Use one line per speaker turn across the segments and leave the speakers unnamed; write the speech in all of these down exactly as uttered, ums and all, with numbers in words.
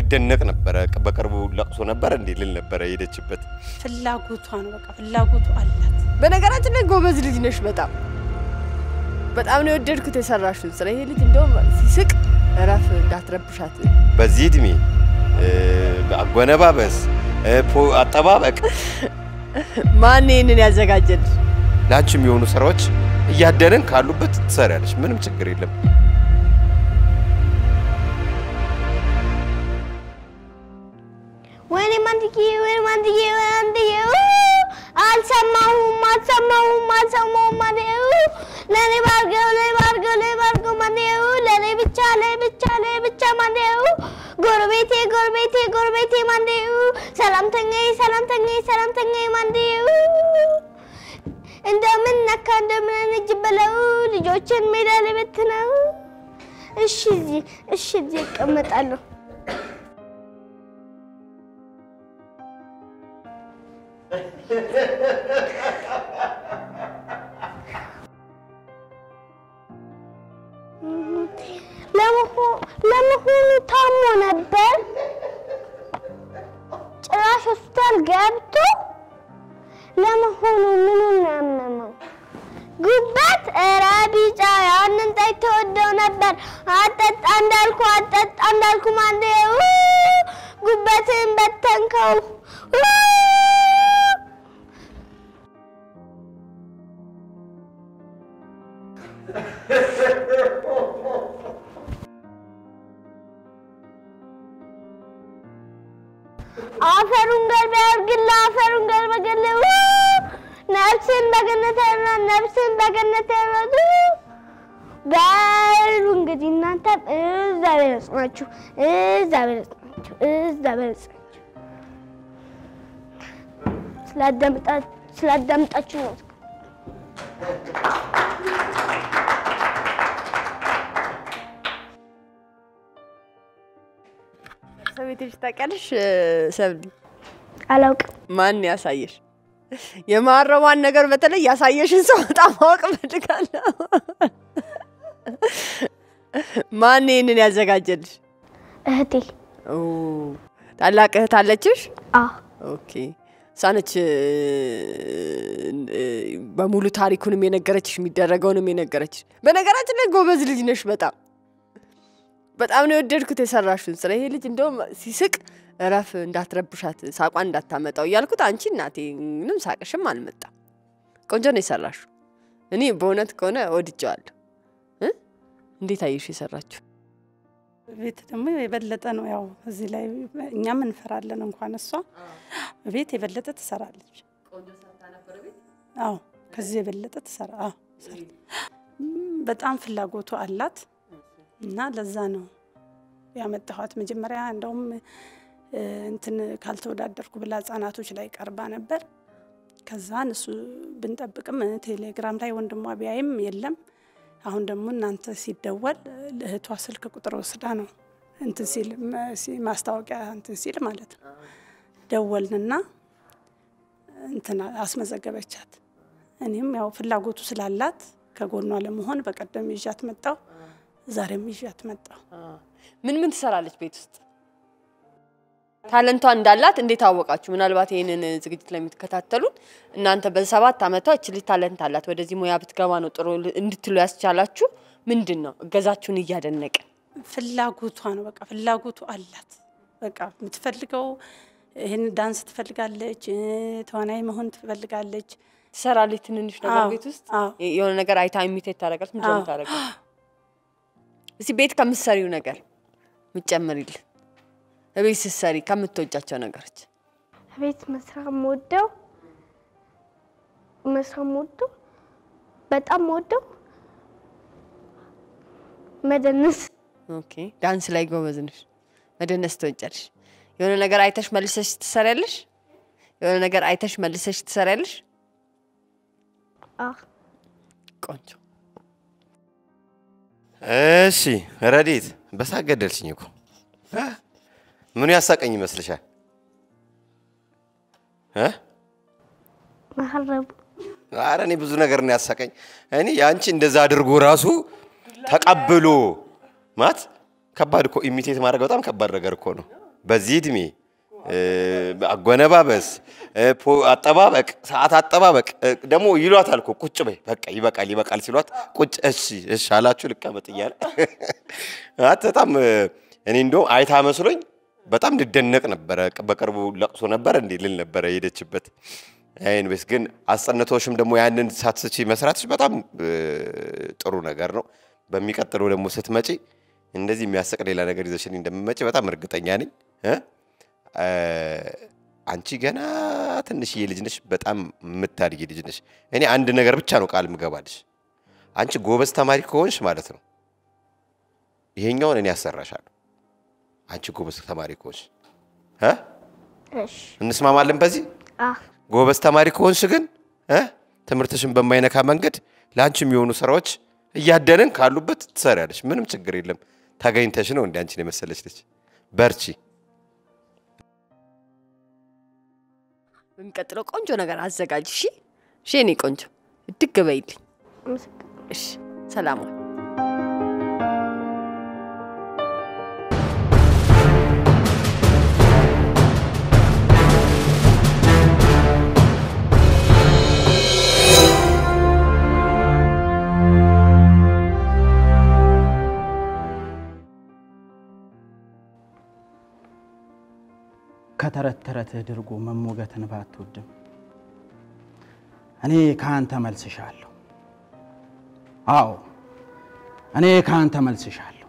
ይደነቅ ነበር በቅርቡ ለቅሶ ነበር እንዴ ልል ነበር ሄደችበት
ፍላጎቷ ነው በቃ ፍላጎቱ አላት
በነገራችን ላይ ጎበዝ ልጅ ነሽ በጣም በጣም ነው ወደድኩት የሰራሽው ስራ ይሄ ልጅ እንደው ሲስቅ እራፍ እንዳትረብሻት
በዚህ እድሜ አጎነባበስ አጠባበቅ
ማን ይሄንን ያዘጋጀል
ላንቺም የሆኑ ስራዎች እያደረን ካሉበት ትሰራለሽ ምንም ችግር የለም
ወይኔ ማንዲቂ ወይኔ ማንዲቂ ወንዲዬ አልሰማሁም አልሰማሁም አልሰማሁም ማንዲዬ ለኔ ባርገው ለኔ ባርገው ለኔ ባርገው ማንዲዬ ለኔ ብቻ ለኔ ብቻ ለኔ ብቻ ማንዲዬ ጎርቤቴ ጎርቤቴ ጎርቤቴ ማንዲዬ ሰላምተኛዬ ሰላምተኛዬ ሰላምተኛዬ ማንዲዬ እንደምን ነካ እንደምን እጅ በለው ልጆችን ሜዳ ላይ በትነው እሺ እዚህ እሺ እዚህ እቀመጣለሁ ለመሆኑ ታሞ ነበር ጭራሽ ሆስፒታል ገብቶ ለመሆኑ ምኑን ያመመው ጉበት ራቢጫ ያንን ታይተወደው ነበር አጠጣ እንዳልኩ አጠጣ እንዳልኩ ማንዴው ጉበትን በተንከው አፈሩን ገርበ ያርግላ አፈሩን ገርበ ገለው ነፍስን በገነት ያራ ነፍስን በገነት ያራዱ ባሉ እንግዲህ እናንተ እዛ በለጽናችሁ እዛ በለጽናችሁ እዛ በለጽናችሁ ስላዳምጣ ስላዳምጣችሁ ነው
ሰቤትሽ ታቀልሽ ሰብሊ
አላውቅ
ማን ያሳየሽ የማረዋን ነገር በተለይ ያሳየሽን ሰው በጣም አውቅ ፈልጋለሁ ማን ይሄንን ያዘጋጀልሽ
እህቴ
ኦ ታላቅ እህት አለችሽ
አ
ኦኬ ሳነች በሙሉ ታሪኩንም የነገረችሽ የሚደረገውንም የነገረችሽ በነገራችን ላይ ጎበዝ ልጅ ነሽ በጣም በጣም ነው ወደድኩት የሰራሽው ስራ ይሄ ልጅ እንደው ሲስቅ እራፍ እንዳትረብሻት ሳቋን እንዳታመጣው ያልኩት አንቺ እናቴ ምንም ሳቅሽም አልመጣ ቆንጆ ነው የሰራሽው እኔ በእውነት ከሆነ ወድጄዋለሁ እ እንዴት አየሽ የሰራችው
ቤት ደግሞ የበለጠ ነው ያው እዚህ ላይ እኛም እንፈራለን እንኳን እሷ ቤት የበለጠ ትሰራለች ቆንጆ ሰርታ ነበር ቤት አዎ ከዚህ የበለጠ ትሰራ አዎ በጣም ፍላጎቱ አላት እና ለዛ ነው ያመጣኋት መጀመሪያ እንደውም እንትን ካልተወዳደርኩ ብላ ጻናቶች ላይ ቀርባ ነበር ከዛን እሱ ብንጠብቅም ቴሌግራም ላይ ወንድሟ ቢያይም የለም አሁን ደግሞ እናንተ ሲደወል ለእህቷ ስልክ ቁጥር ወስዳ ነው እንትን ሲል ማስታወቂያ እንትን ሲል ማለት ነው ደወልንና እንትን አስመዘገበቻት እኔም ያው ፍላጎቱ ስላላት ከጎኗ ለመሆን በቀደም ይዣት መጣው ዛሬም ይዣት መጣው
ምን ምን ትሰራለች ቤት ውስጥ ታለንቷ እንዳላት እንዴት አወቃችሁ ምናልባት ይሄንን ዝግጅት ላይ የምትከታተሉን እናንተ በሰባት አመቷ እቺ ልጅ ታለንት አላት ወደዚህ ሙያ ብትገባ ነው ጥሩ እንድትሉ ያስቻላችሁ ምንድነው እገዛችሁን እያደነቀ
ፍላጎቷ ነው በቃ ፍላጎቱ አላት በቃ የምትፈልገው ይሄን ዳንስ ትፈልጋለች ተዋናይ መሆን ትፈልጋለች
ትሰራለች ትንንሽ ነገር ቤት ውስጥ የሆነ ነገር አይታ ኢሚቴት ታደርጋለች ምን ጀምር ታደርጋለች እዚህ ቤት ከምትሰሪው ነገር ምጨምሪል እቤት ስትሰሪ ከምትወጃቸው ነገሮች
ቤት መስራት ሞደው መስራት ሞደው በጣም ሞደው መደነስ
ኦኬ ዳንስ ላይ ጎበዝ ነሽ መደነስ ትወጃለሽ የሆነ ነገር አይተሽ መልሰሽ ትሰሪያለሽ የሆነ ነገር አይተሽ መልሰሽ ትሰሪያለሽ
አ
ቆንጆ እሺ ረዲት በሳገደልሽኝ እኮ ምን ያሳቀኝ ይመስልሻል እ
ማህረቡ
ኧረ እኔ ብዙ ነገር ነው ያሳቀኝ እኔ ያንቺ እንደዛ አድርጎ ራሱ ተቀብሎ ማት ከባድ እኮ ኢሚቴት ማድረግ በጣም ከባድ ነገር እኮ ነው በዚህ እድሜ አጎነባበስ አጠባበቅ ሰዓት አጠባበቅ ደሞ ይሏታል እኮ ቁጭ በይ በቃ ይበቃል ይበቃል ሲሏት ቁጭ እሺ እሺ አላችሁ ልቀመጥ ይያል አተታም እኔ እንደው አይታ መስሎኝ በጣም ልደነቅ ነበር በቅርቡ ለቅሶ ነበር እንዴ ልል ነበር ሄደችበት አይን በስ ግን አስጸነቶሽም ደሞ ያንን ሳትስቺ መስራትሽ በጣም ጥሩ ነገር ነው በሚቀጥለው ደሞ ስትመጪ እንደዚህ የሚያስቅ ሌላ ነገር ይዘሽኝ እንደምመጪ በጣም እርግጠኛ ነኝ እ አንቺ ገና ትንሽ የልጅ ነሽ በጣም ምታድጊ ልጅ ነሽ እኔ አንድ ነገር ብቻ ነው ቃል ምገባልሽ አንቺ ጎበዝ ተማሪ ከሆንሽ ማለት ነው ይሄኛውን እኔ ያሰራሻለሁ አንቺ ጎበዝ ተማሪ ከሆንሽ እ
እሺ
እንስማማለን በዚህ
አ
ጎበዝ ተማሪ ከሆንሽ ግን እ ትምርትሽን በማይነካ መንገድ ላንቺ የሚሆኑ ስራዎች እያደነን ካሉበት ትሰሪያለሽ ምንም ችግር የለም ታገኝተሽ ነው እንዴ አንቺ ነው መሰለሽ ልጅ በርቺ
በሚቀጥለው ቆንጆ ነገር አዘጋጅ እሺ እሺ እኔ ቆንጆ እድግ በይልኝ እሺ ሰላም
ከተረት ተረት ድርጎ መሞገትን ባትወድም እኔ ካንተ መልስሻለሁ አዎ እኔ ካንተ መልስሻለሁ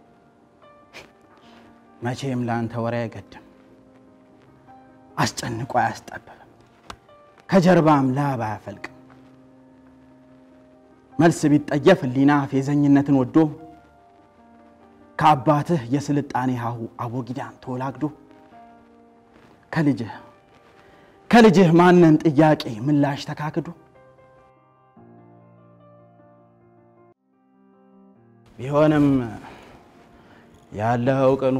መቼም ላንተ ወሬ አይገድም አስጨንቆ አያስጠብብም ከጀርባም ላባ ያፈልቅም መልስ ቢጠየፍ ሊና ፌዘኝነትን ወዶ ከአባትህ የስልጣኔ ሃው አቦጊዳን ተወላግዶ ከልጅህ ከልጅህ ማንን ጥያቄ ምላሽ ተካክዱ ቢሆንም ያለው ቀኑ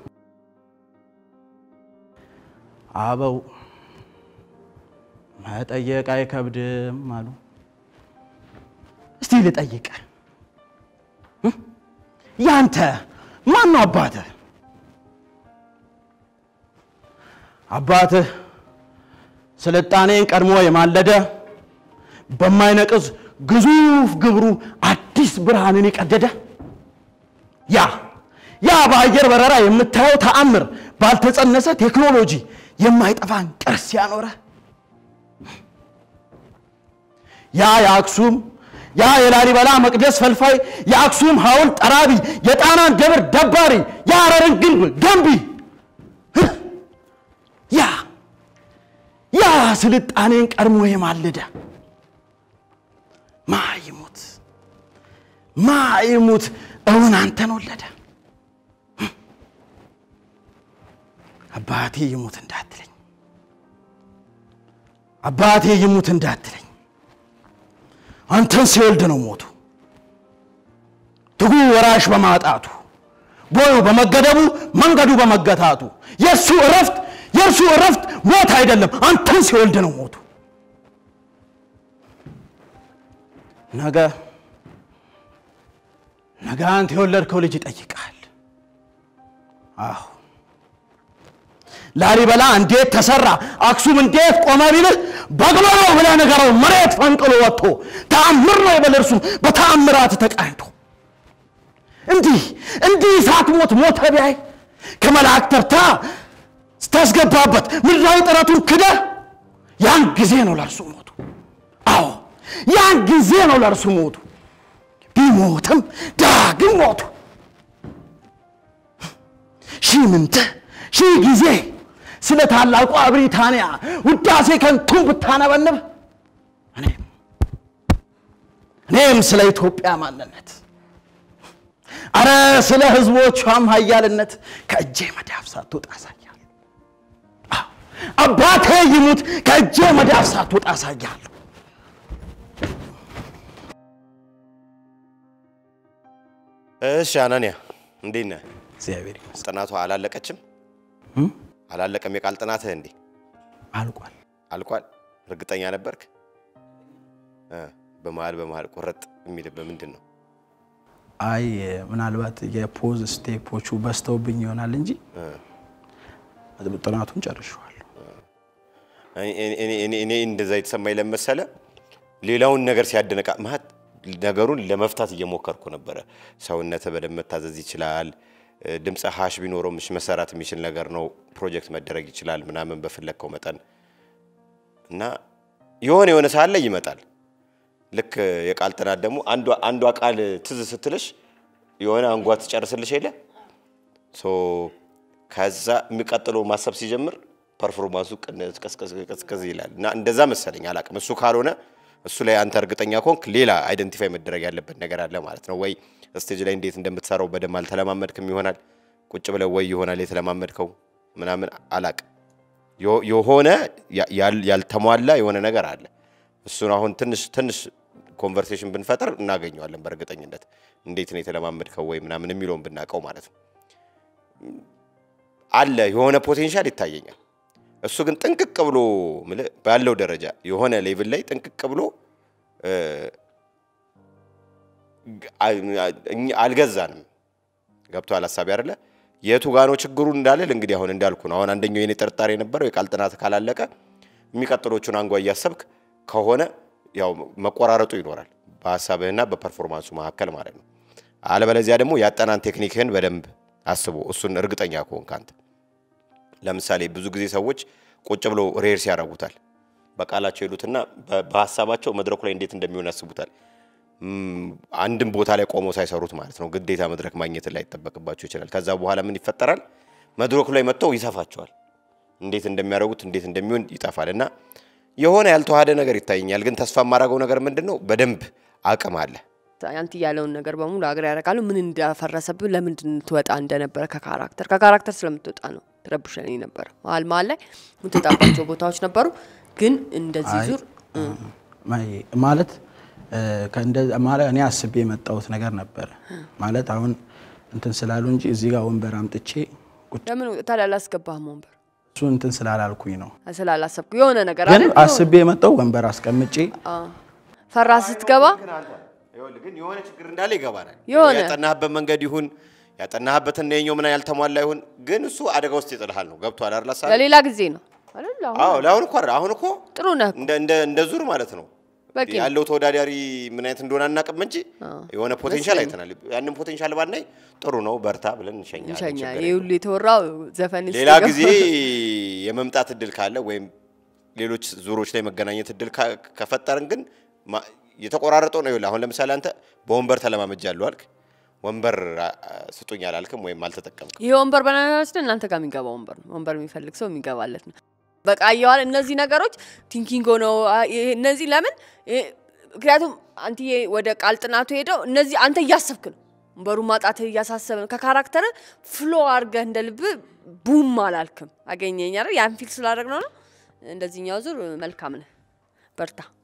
አበው መጠየቅ አይከብድም አሉ እስቲ ልጠይቅ ያንተ ማን ነው አባትህ አባትህ ስልጣኔን ቀድሞ የማለደ በማይነቅዝ ግዙፍ ግብሩ አዲስ ብርሃንን ይቀደደ ያ ያ በአየር በረራ የምታየው ተአምር ባልተጸነሰ ቴክኖሎጂ የማይጠፋን ቅርስ ያኖረ ያ የአክሱም ያ የላሊበላ መቅደስ ፈልፋይ የአክሱም ሐውልት ጠራቢ የጣናን ደብር ደባሪ የሐረርን ግንብ ገንቢ ያ ያ ስልጣኔን ቀድሞ የማለደ ማይሙት ማይሙት እውን አንተን ወለደ አባቴ ይሙት እንዳትለኝ አባቴ ይሙት እንዳትለኝ አንተን ሲወልድ ነው ሞቱ ትጉ ወራሽ በማጣቱ ቦዩ በመገደቡ መንገዱ በመገታቱ የሱ እረፍት የሱ እረፍት ሞት አይደለም አንተን ሲወልድ ነው ሞቱ ነገ ነገ አንተ የወለድከው ልጅ ይጠይቃል አዎ ላሊበላ እንዴት ተሰራ አክሱም እንዴት ቆመ ቢልህ በግሎ ነው ብለህ ነገረው መሬት ፈንቅሎ ወጥቶ ተአምር ነው የበለርሱ በተአምራት ተቃኝቶ እንዲህ እንዲህ ሳትሞት ሞተ ቢያይ ከመላእክት ተርታ ስታስገባበት ምድራዊ ጥረቱን ክደ ያን ጊዜ ነው ለርሱ ሞቱ አዎ ያን ጊዜ ነው ለርሱ ሞቱ ቢሞትም ዳግም ሞቱ ሺ ምንተ ሺ ጊዜ ስለ ታላቋ ብሪታንያ ውዳሴ ከንቱን ብታነበንብ እኔም እኔም ስለ ኢትዮጵያ ማንነት አረ ስለ ህዝቦቿም ኃያልነት ከእጄ መዳፍ ሳትወጣ አሳያለሁ አባቴ ይሙት ከእጄ መዳፍ ሳትወጣ አሳያለሁ
እሺ አናንያ እንዴት ነህ
እግዚአብሔር ይመስገን
ጥናቷ አላለቀችም አላለቀም የቃል ጥናትህ እንዴ
አልቋል
አልቋል እርግጠኛ ነበርክ እ በመሃል በመሃል ቆረጥ የሚል በምንድን ነው
አይ ምናልባት የፖዝ ስቴፖቹ በስተውብኝ ይሆናል እንጂ ጥናቱን ጨርሻለሁ
እኔ እኔ እኔ እንደዛ የተሰማኝ ለመሰለ ሌላውን ነገር ሲያደነቃ ማለት ነገሩን ለመፍታት እየሞከርኩ ነበር ሰውነተ በደም መታዘዝ ይችላል ድምጽ ሃሽ ቢኖርም እሺ መሰራት የሚችል ነገር ነው ፕሮጀክት መደረግ ይችላል ምናምን በፍለከው መጠን እና የሆነ የሆነ ሳለ ይመጣል ልክ የቃል ጥናት ደግሞ አንዱ አንዱ ቃል ትዝ ስትልሽ የሆነ አንጓት ጨርስልሽ አይደል ሶ ከዛ የሚቀጥለው ማሰብ ሲጀምር ፐርፎርማንሱ ቀስቀስ ቀስቀስ ይላል እና እንደዛ መሰለኝ አላቅም እሱ ካልሆነ እሱ ላይ አንተ እርግጠኛ ኮንክ ሌላ አይደንቲፋይ መደረግ ያለበት ነገር አለ ማለት ነው ወይ ስቴጅ ላይ እንዴት እንደምትሰራው በደም አልተለማመድክም ይሆናል ቁጭ ብለው ወይ ይሆናል የተለማመድከው ምናምን አላቅ የሆነ ያልተሟላ የሆነ ነገር አለ እሱን አሁን ትንሽ ትንሽ ኮንቨርሴሽን ብንፈጥር እናገኘዋለን በእርግጠኝነት እንዴት ነው የተለማመድከው ወይ ምናምን የሚለውን ብናቀው ማለት ነው አለ የሆነ ፖቴንሻል ይታየኛል እሱ ግን ጥንቅቅ ብሎ ባለው ደረጃ የሆነ ሌቭል ላይ ጥንቅቅ ብሎ አልገዛንም ገብቷል ሐሳብ ያረለ የቱ ጋር ነው ችግሩ እንዳለ እንግዲህ አሁን እንዳልኩ ነው አሁን አንደኛው የኔ ጥርጣሬ ነበረው የቃል ጥናት ካላለቀ የሚቀጥሎቹን አንጓ ያሰብክ ከሆነ ያው መቆራረጡ ይኖራል በሐሳብህና በፐርፎርማንሱ መካከል ማለት ነው አለበለዚያ ደግሞ ያጠናን ቴክኒክህን በደንብ አስቦ እሱን እርግጠኛ ከሆንክ አንተ ለምሳሌ ብዙ ጊዜ ሰዎች ቁጭ ብሎ ሬርስ ያረጉታል በቃላቸው ይሉትና በሐሳባቸው መድረኩ ላይ እንዴት እንደሚሆን ያስቡታል አንድም ቦታ ላይ ቆሞ ሳይሰሩት ማለት ነው ግዴታ መድረክ ማግኘት ላይ ተጠበቅባቸው ይችላል ከዛ በኋላ ምን ይፈጠራል መድረኩ ላይ መጥተው ይሰፋቸዋል እንዴት እንደሚያረጉት እንዴት እንደሚሆን ይጣፋልና የሆነ ያልተዋሃደ ነገር ይታየኛል ግን ተስፋ ማራገው ነገር ምንድነው በደንብ አቅም አለ
አንተ ያለውን ነገር በሙሉ አግራ ያረጋሉ ምን እንዳፈረሰብህ ለምንድን ትወጣ እንደነበረ ከካራክተር ከካራክተር ስለምትወጣ ነው ትረብሽኝ ነበር ማል ማል ላይ ምትጣባቸው ቦታዎች ነበሩ ግን እንደዚህ ዙር
ማለት ከእንደ ማለት እኔ አስቤ የመጣሁት ነገር ነበር ማለት አሁን እንትን ስላሉ እንጂ እዚህ ጋር ወንበር አምጥቼ
ለምን ታላላስገባህ ወንበር
እሱ እንትን ስላላልኩኝ ነው
ስላላሰብኩ የሆነ ነገር አይደል
አስቤ የመጣው ወንበር አስቀምጬ
ፈራ ስትገባ
ይኸውልህ ግን የሆነ ችግር እንዳለ ይገባናል
ያጠናህበት
መንገድ ይሁን ያጠናህበት እንደኛው ምን ያልተሟላ ይሁን ግን እሱ አደጋ ውስጥ ይጥልሃል ነው ገብቷል አይደል አሳብ
ለሌላ ጊዜ ነው አይደል
አዎ ለአሁን እኮ አሁን እኮ
ጥሩ ነው
እንደ እንደ እንደ ዙር ማለት ነው ያለው ተወዳዳሪ ምን አይነት እንደሆነ አናቀም እንጂ የሆነ ፖቴንሻል አይተናል ያንን ፖቴንሻል ባናይ ጥሩ ነው በርታ ብለን እንሸኛለን
እንሸኛ ይሁሉ የተወራው ዘፈን
ሌላ ጊዜ የመምጣት እድል ካለ ወይም ሌሎች ዙሮች ላይ መገናኘት እድል ከፈጠርን ግን የተቆራረጠው ነው ይላል አሁን ለምሳሌ አንተ በወንበር ተለማመጃለሁ አልክ ወንበር ስጡኝ አላልክም ወይም አልተጠቀምክም
ይሄ ወንበር በእናንተ እናንተ ጋር የሚገባው ወንበር ነው ወንበር የሚፈልግ ሰው የሚገባለት ነው በቃ ያው እነዚህ ነገሮች ቲንኪንግ ነው እነዚህ ለምን ምክንያቱም አንተ ወደ ቃል ጥናቱ ሄደው እነዚህ አንተ ያሰብክ ነው ወንበሩ ማጣት ያሳሰበ ነው ከካራክተር ፍሎ አርገህ እንደልብ ቡም አላልክም አገኘኝ አይደል ያን ፊክስ ስላደረግነው ነው እንደዚህኛው ዙር መልካም ነው በርታ